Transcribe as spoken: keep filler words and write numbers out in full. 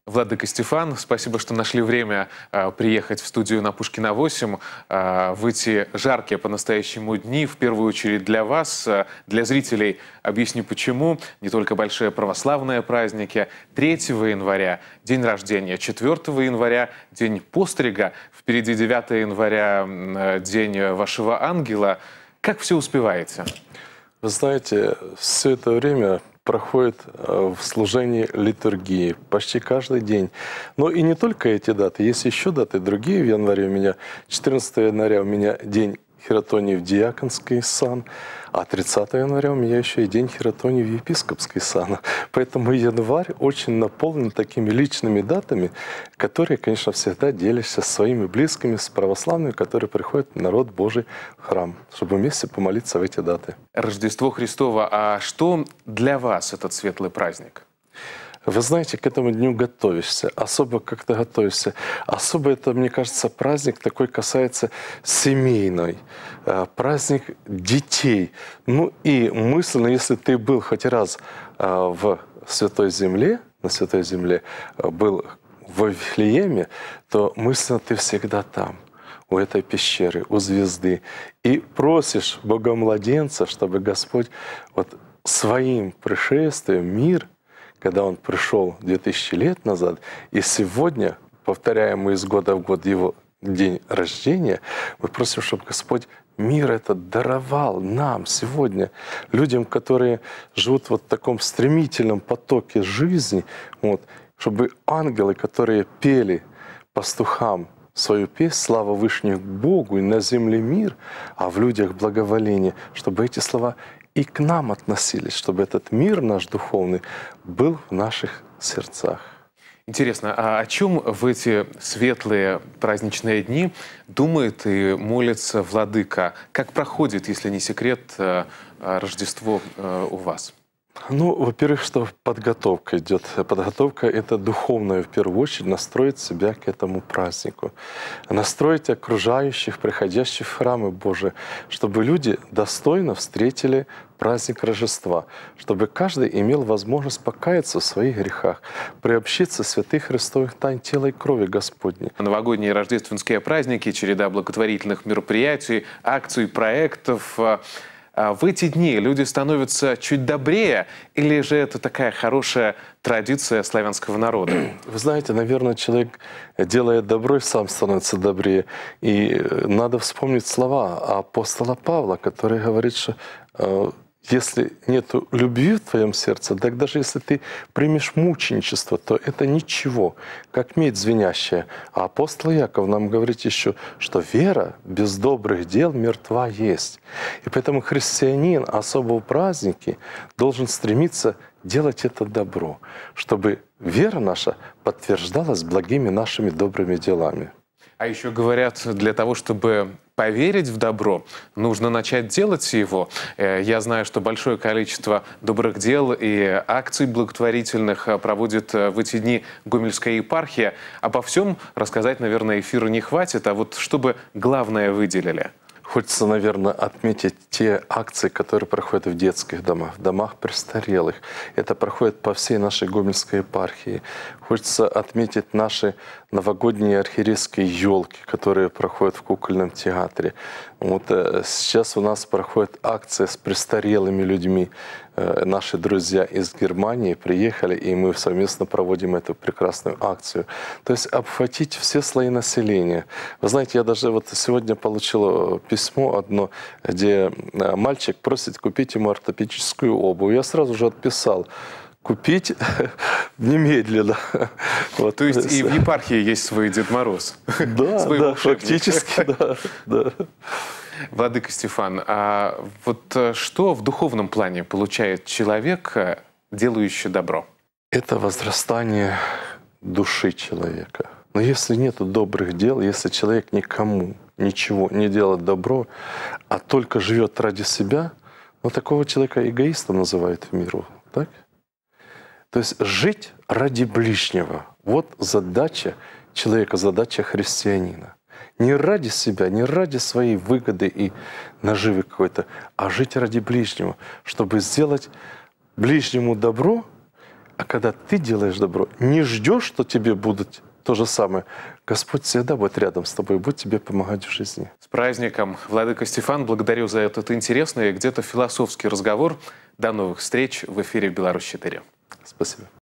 Владыка Стефан, спасибо, что нашли время э, приехать в студию на Пушкина восемь э, в эти жаркие по-настоящему дни. В первую очередь для вас, э, для зрителей, объясню почему. Не только большие православные праздники. третьего января день рождения, четвёртого января день пострига, впереди девятого января э, день вашего ангела. Как все успеваете? Вы знаете, все это время проходит в служении литургии почти каждый день. Но и не только эти даты, есть еще даты другие в январе. У меня четырнадцатого января у меня день хиротонии в диаконский сан, а тридцатого января у меня еще и день хиротонии в епископский сан. Поэтому январь очень наполнен такими личными датами, которые, конечно, всегда делишься со своими близкими, с православными, которые приходят в народ Божий в храм, чтобы вместе помолиться в эти даты. Рождество Христово. А что для вас этот светлый праздник? Вы знаете, к этому дню готовишься, особо как-то готовишься. Особо это, мне кажется, праздник такой касается семейной, праздник детей. Ну и мысленно, если ты был хоть раз в Святой Земле, на Святой Земле, был в Вифлееме, то мысленно ты всегда там, у этой пещеры, у звезды. И просишь Бога-младенца, чтобы Господь вот своим пришествием, мир, когда Он пришел две тысячи лет назад, и сегодня, повторяем мы из года в год Его день рождения, мы просим, чтобы Господь мир этот даровал нам сегодня, людям, которые живут вот в таком стремительном потоке жизни, вот, чтобы ангелы, которые пели пастухам свою песнь «Слава Вышних Богу» и на земле мир, а в людях благоволение, чтобы эти слова и к нам относились, чтобы этот мир наш духовный был в наших сердцах. Интересно, а о чем в эти светлые праздничные дни думает и молится Владыка? Как проходит, если не секрет, Рождество у вас? Ну, во-первых, что подготовка идет. Подготовка — это духовная, в первую очередь, настроить себя к этому празднику. Настроить окружающих, приходящих в храмы Божии, чтобы люди достойно встретили праздник Рождества, чтобы каждый имел возможность покаяться в своих грехах, приобщиться святых Христовых тайн тела и крови Господней. Новогодние и рождественские праздники, череда благотворительных мероприятий, акций, проектов. В эти дни люди становятся чуть добрее, или же это такая хорошая традиция славянского народа? Вы знаете, наверное, человек, делая добро, сам становится добрее. И надо вспомнить слова апостола Павла, который говорит, что если нет любви в твоем сердце, так даже если ты примешь мученичество, то это ничего, как медь звенящая. А апостол Яков нам говорит еще, что вера без добрых дел мертва есть. И поэтому христианин особо в праздники должен стремиться делать это добро, чтобы вера наша подтверждалась благими нашими добрыми делами. А еще говорят, для того, чтобы поверить в добро, нужно начать делать его. Я знаю, что большое количество добрых дел и акций благотворительных проводит в эти дни Гомельская епархия. Обо всем рассказать, наверное, эфира не хватит, а вот чтобы главное выделили. Хочется, наверное, отметить те акции, которые проходят в детских домах, в домах престарелых. Это проходит по всей нашей Гомельской епархии. Хочется отметить наши новогодние архиерейские елки, которые проходят в кукольном театре. Вот сейчас у нас проходит акция с престарелыми людьми. Наши друзья из Германии приехали, и мы совместно проводим эту прекрасную акцию. То есть обхватить все слои населения. Вы знаете, я даже вот сегодня получил письмо одно, где мальчик просит купить ему ортопедическую обувь. Я сразу же отписал: купить немедленно. Вот. То есть и в епархии есть свой Дед Мороз? Да, да, фактически, да, да. Владыка Стефан, а вот что в духовном плане получает человек, делающий добро? Это возрастание души человека. Но если нет добрых дел, если человек никому ничего не делает добро, а только живет ради себя, ну, такого человека эгоистом называют в миру, так? То есть жить ради ближнего — вот задача человека, задача христианина. Не ради себя, не ради своей выгоды и наживы какой-то, а жить ради ближнего, чтобы сделать ближнему добро, А когда ты делаешь добро, не ждешь, что тебе будут то же самое. Господь всегда будет рядом с тобой, будет тебе помогать в жизни. С праздником, Владыка Стефан. Благодарю за этот интересный, где-то философский разговор. До новых встреч в эфире «Беларусь четыре». Спасибо.